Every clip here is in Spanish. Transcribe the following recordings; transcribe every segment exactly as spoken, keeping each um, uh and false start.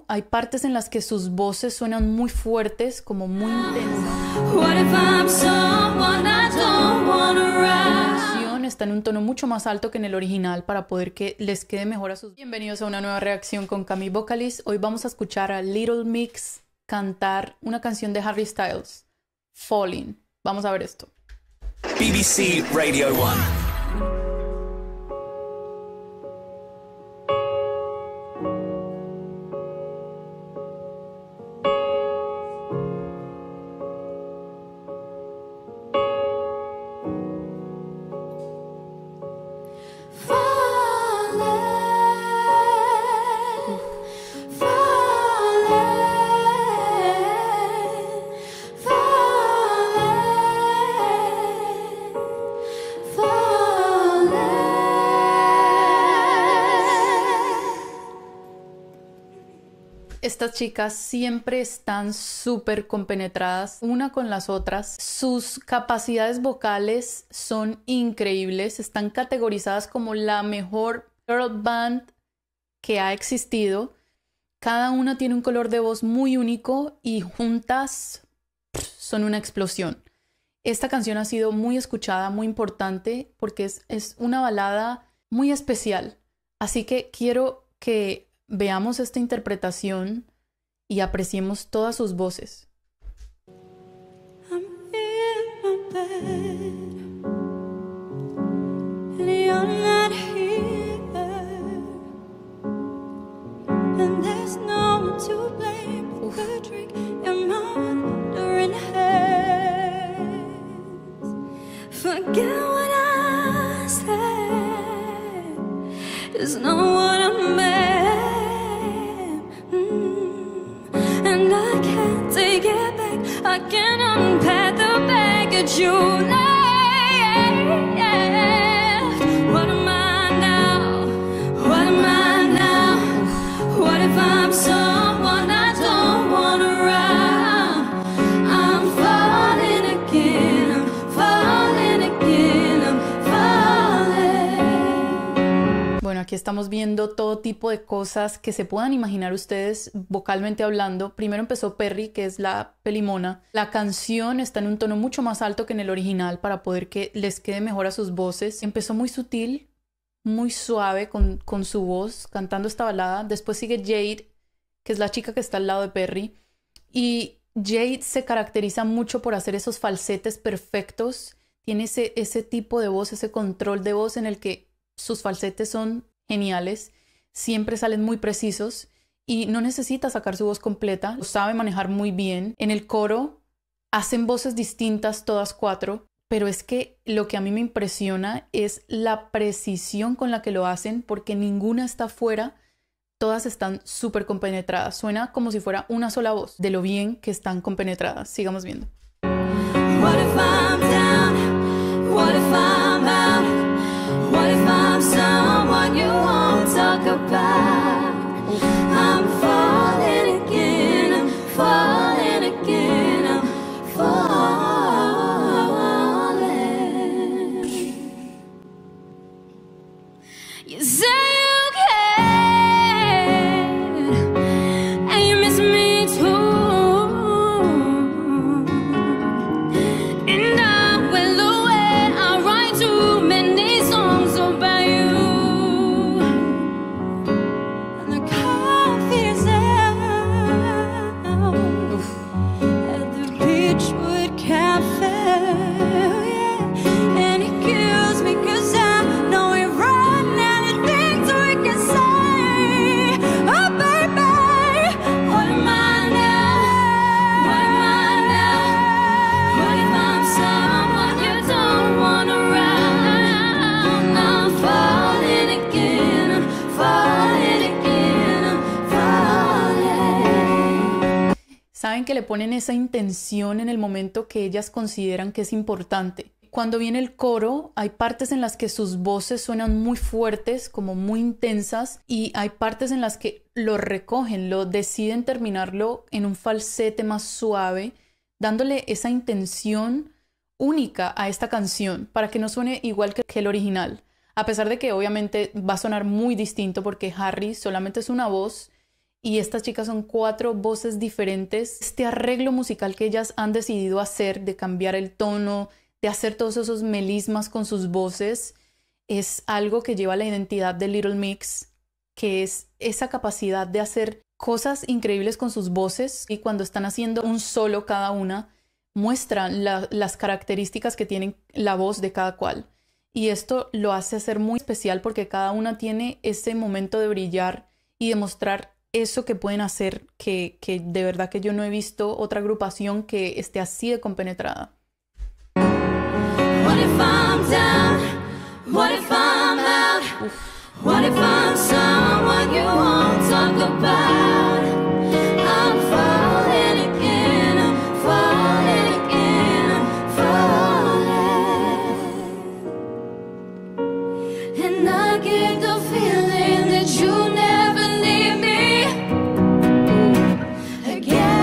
hay partes en las que sus voces suenan muy fuertes, como muy intensas. What if I'm someone I don't wanna La ride? canción está en un tono mucho más alto que en el original para poder que les quede mejor a sus... Bienvenidos a una nueva reacción con Cami Vocalist. Hoy vamos a escuchar a Little Mix cantar una canción de Harry Styles, Falling. Vamos a ver esto. B B C Radio one. Estas chicas siempre están súper compenetradas una con las otras. Sus capacidades vocales son increíbles. Están categorizadas como la mejor girl band que ha existido. Cada una tiene un color de voz muy único y juntas son una explosión. Esta canción ha sido muy escuchada, muy importante, porque es, es una balada muy especial. Así que quiero que veamos esta interpretación y apreciemos todas sus voces. I'm in my bed, and you're not here, and there's no one to blame but the drink in my wandering hands. Forget what I said, it's not what I meant. I can unpack the baggage you left. What am I now? What am I now? What if I'm someone I don't want around? I'm falling again, I'm falling again, I'm falling. Bueno, aquí estamos viendo todo tipo de cosas que se puedan imaginar ustedes vocalmente hablando. Primero empezó Perry, que es la pelimona. La canción está en un tono mucho más alto que en el original para poder que les quede mejor a sus voces. Empezó muy sutil, muy suave con, con su voz, cantando esta balada. Después sigue Jade, que es la chica que está al lado de Perry. Y Jade se caracteriza mucho por hacer esos falsetes perfectos. Tiene ese, ese tipo de voz, ese control de voz en el que sus falsetes son geniales, siempre salen muy precisos y no necesita sacar su voz completa, lo sabe manejar muy bien. En el coro hacen voces distintas todas cuatro, pero es que lo que a mí me impresiona es la precisión con la que lo hacen, porque ninguna está fuera, todas están súper compenetradas. Suena como si fuera una sola voz, de lo bien que están compenetradas. Sigamos viendo. What if I'm down? What if I'm out? What if I'm someone you won't talk about? I'm falling again, I'm falling again, I'm falling. You say you care, and you miss me too, and I will away, I write too many songs about you, and the coffee is out at the Beachwood Cafe, yeah. And it kills me 'cause I know we run out of things we can say. Oh baby, what am I now? What am I now? What if I'm someone you don't want around? I'm falling again, I'm falling again, I'm falling. Saben que le ponen esa intención en el momento que ellas consideran que es importante. Cuando viene el coro, hay partes en las que sus voces suenan muy fuertes, como muy intensas, y hay partes en las que lo recogen, lo deciden terminarlo en un falsete más suave, dándole esa intención única a esta canción para que no suene igual que, que el original. A pesar de que obviamente va a sonar muy distinto porque Harry solamente es una voz y estas chicas son cuatro voces diferentes. Este arreglo musical que ellas han decidido hacer, de cambiar el tono, de hacer todos esos melismas con sus voces, es algo que lleva la identidad de Little Mix, que es esa capacidad de hacer cosas increíbles con sus voces, y cuando están haciendo un solo cada una, muestran la, las características que tiene la voz de cada cual. Y esto lo hace ser muy especial porque cada una tiene ese momento de brillar y de mostrar eso que pueden hacer, que, que de verdad que yo no he visto otra agrupación que esté así de compenetrada. What if I'm down? What if I'm out? What if I'm someone you won't talk about? I'm falling again, I'm falling again, I'm falling. And I get the feeling that you never leave me again.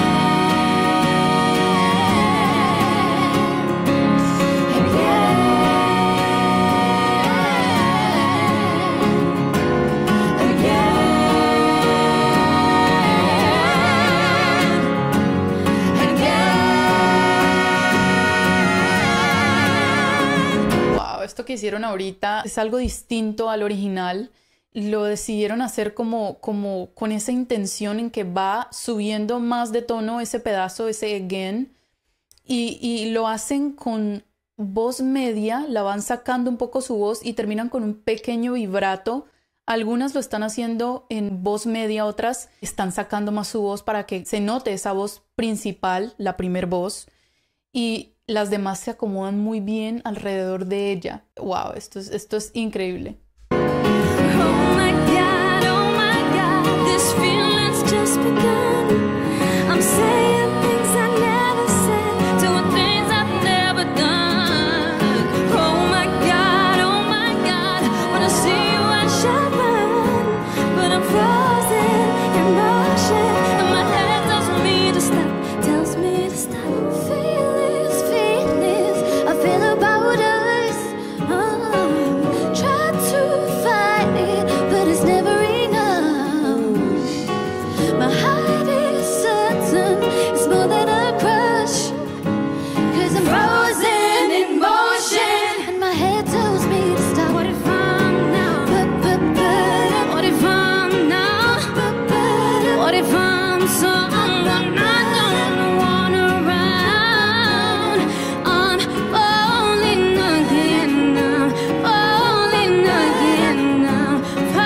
Esto que hicieron ahorita es algo distinto al original. Lo decidieron hacer como, como con esa intención en que va subiendo más de tono ese pedazo, ese again, y, y lo hacen con voz media, la van sacando un poco su voz y terminan con un pequeño vibrato. Algunas lo están haciendo en voz media, otras están sacando más su voz para que se note esa voz principal, la primer voz, y las demás se acomodan muy bien alrededor de ella. Wow, esto es, esto es increíble. Oh my God, oh my God, this feeling's just begun. I'm saying things I never said, doing things I've never done. Oh my God, oh my God, when I see you I shall run, but I'm frozen in motion, and my head tells me to stop, tells me to stop. Feelings, feelings, I feel about us. Oh, try to fight it, but it's never enough. My heart is certain it's more than a crush, 'cause I'm frozen in motion, and my head tells me to stop. What if I'm now? But, but, but, what if I'm now? But, but, what if I'm someone I don't want around? I'm falling again now, falling again now,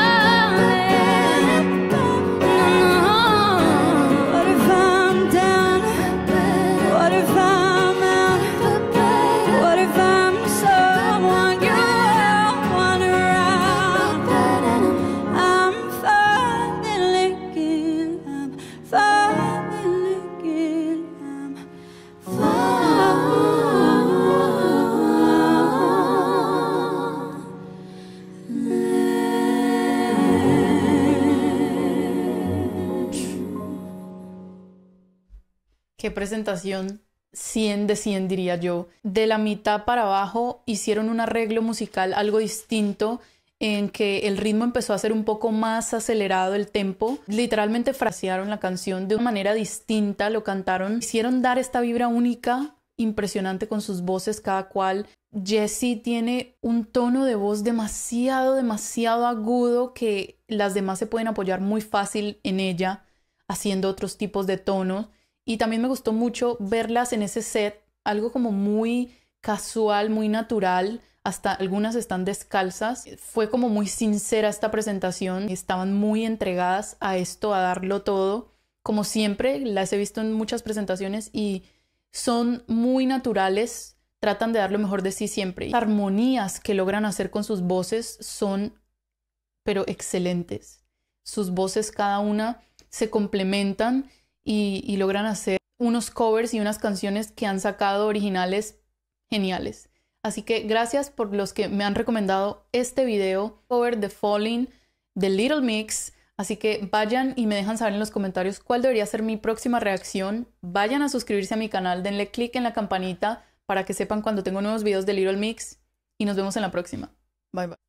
falling. No, no. What if I'm down? What if I'm out? What if I'm someone you don't want around? I'm falling again, I'm falling again, I'm Qué presentación, cien de cien diría yo. De la mitad para abajo hicieron un arreglo musical algo distinto, en que el ritmo empezó a ser un poco más acelerado, el tempo. Literalmente frasearon la canción de una manera distinta, lo cantaron. Hicieron dar esta vibra única, impresionante con sus voces cada cual. Jessie tiene un tono de voz demasiado, demasiado agudo que las demás se pueden apoyar muy fácil en ella, haciendo otros tipos de tonos. Y también me gustó mucho verlas en ese set, algo como muy casual, muy natural. Hasta algunas están descalzas. Fue como muy sincera esta presentación. Estaban muy entregadas a esto, a darlo todo. Como siempre, las he visto en muchas presentaciones y son muy naturales. Tratan de dar lo mejor de sí siempre. Las armonías que logran hacer con sus voces son, pero excelentes. Sus voces cada una se complementan y, y logran hacer unos covers y unas canciones que han sacado originales geniales. Así que gracias por los que me han recomendado este video, cover de Falling de Little Mix. Así que vayan y me dejan saber en los comentarios cuál debería ser mi próxima reacción. Vayan a suscribirse a mi canal, denle click en la campanita para que sepan cuando tengo nuevos videos de Little Mix. Y nos vemos en la próxima. Bye bye.